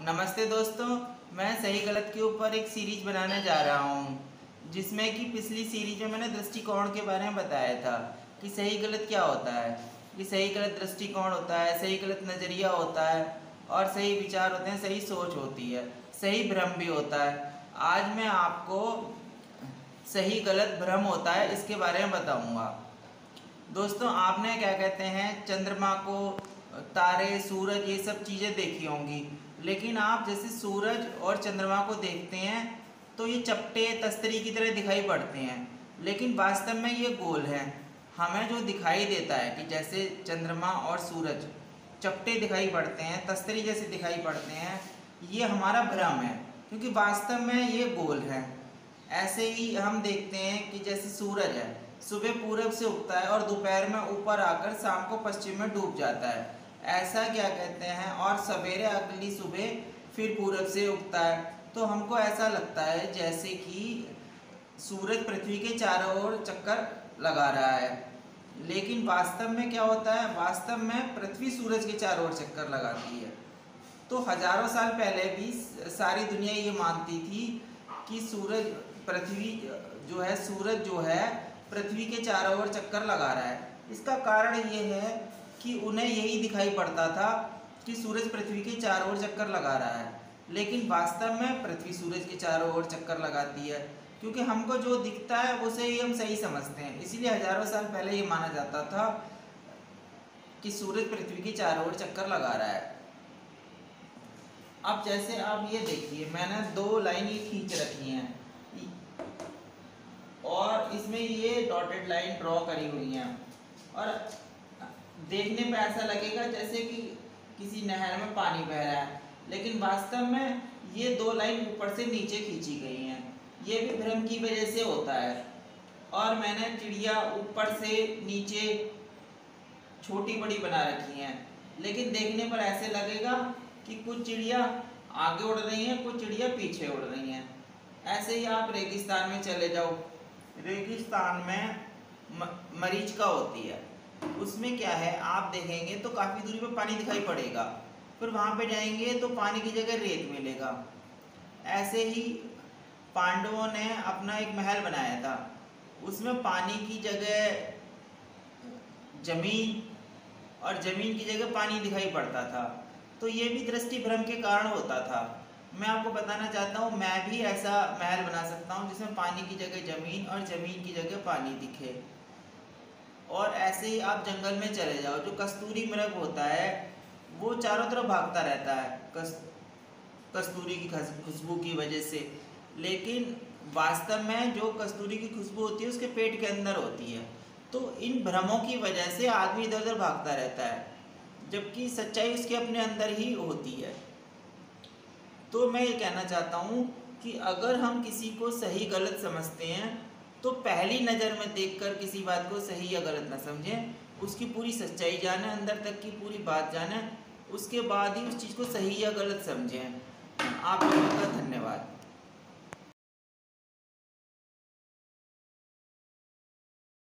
नमस्ते दोस्तों, मैं सही गलत के ऊपर एक सीरीज बनाने जा रहा हूँ, जिसमें कि पिछली सीरीज में मैंने दृष्टिकोण के बारे में बताया था कि सही गलत क्या होता है। कि सही गलत दृष्टिकोण होता है, सही गलत नज़रिया होता है और सही विचार होते हैं, सही सोच होती है, सही भ्रम भी होता है। आज मैं आपको सही गलत भ्रम होता है इसके बारे में बताऊँगा। दोस्तों, आपने क्या कहते हैं चंद्रमा को, तारे, सूरज, ये सब चीज़ें देखी होंगी, लेकिन आप जैसे सूरज और चंद्रमा को देखते हैं तो ये चपटे तस्तरी की तरह दिखाई पड़ते हैं, लेकिन वास्तव में ये गोल हैं। हमें जो दिखाई देता है कि जैसे चंद्रमा और सूरज चपटे दिखाई पड़ते हैं, तस्तरी जैसे दिखाई पड़ते हैं, ये हमारा भ्रम है, क्योंकि वास्तव में ये गोल है। ऐसे ही हम देखते हैं कि जैसे सूरज है, सुबह पूरब से उगता है और दोपहर में ऊपर आकर शाम को पश्चिम में डूब जाता है। ऐसा क्या कहते हैं, और सवेरे अगली सुबह फिर पूरब से उगता है। तो हमको ऐसा लगता है जैसे कि सूरज पृथ्वी के चारों ओर चक्कर लगा रहा है, लेकिन वास्तव में क्या होता है, वास्तव में पृथ्वी सूरज के चारों ओर चक्कर लगाती है। तो हजारों साल पहले भी सारी दुनिया ये मानती थी कि सूरज जो है पृथ्वी के चारों ओर चक्कर लगा रहा है। इसका कारण ये है कि उन्हें यही दिखाई पड़ता था कि सूरज पृथ्वी के चारों ओर चक्कर लगा रहा है, लेकिन वास्तव में पृथ्वी सूरज के चारों ओर चक्कर लगाती है, क्योंकि हमको जो दिखता है उसे ही हम सही समझते हैं। इसीलिए हजारों साल पहले ये माना जाता था कि सूरज पृथ्वी के चारों ओर चक्कर लगा रहा है। अब जैसे आप ये देखिए, मैंने दो लाइन ये खींच रखी हैं और इसमें ये डॉटेड लाइन ड्रॉ करी हुई हैं, और देखने में ऐसा लगेगा जैसे कि किसी नहर में पानी बह रहा है, लेकिन वास्तव में ये दो लाइन ऊपर से नीचे खींची गई हैं। ये भी भ्रम की वजह से होता है। और मैंने चिड़िया ऊपर से नीचे छोटी बड़ी बना रखी हैं, लेकिन देखने पर ऐसे लगेगा कि कुछ चिड़िया आगे उड़ रही हैं, कुछ चिड़िया पीछे उड़ रही हैं। ऐसे ही आप रेगिस्तान में चले जाओ, रेगिस्तान में मरीचिका होती है, उसमें क्या है आप देखेंगे तो काफ़ी दूरी पर पानी दिखाई पड़ेगा, फिर वहाँ पे जाएंगे तो पानी की जगह रेत मिलेगा। ऐसे ही पांडवों ने अपना एक महल बनाया था, उसमें पानी की जगह जमीन और ज़मीन की जगह पानी दिखाई पड़ता था। तो ये भी दृष्टि भ्रम के कारण होता था। मैं आपको बताना चाहता हूँ, मैं भी ऐसा महल बना सकता हूँ जिसमें पानी की जगह ज़मीन और ज़मीन की जगह पानी दिखे। और ऐसे ही आप जंगल में चले जाओ, जो कस्तूरी मृग होता है वो चारों तरफ भागता रहता है कस्तूरी की खुशबू की वजह से, लेकिन वास्तव में जो कस्तूरी की खुशबू होती है उसके पेट के अंदर होती है। तो इन भ्रमों की वजह से आदमी इधर उधर भागता रहता है, जबकि सच्चाई उसके अपने अंदर ही होती है। तो मैं ये कहना चाहता हूँ कि अगर हम किसी को सही गलत समझते हैं तो पहली नज़र में देखकर किसी बात को सही या गलत ना समझें, उसकी पूरी सच्चाई जाने, अंदर तक की पूरी बात जाने, उसके बाद ही उस चीज़ को सही या गलत समझें। आप लोगों का धन्यवाद।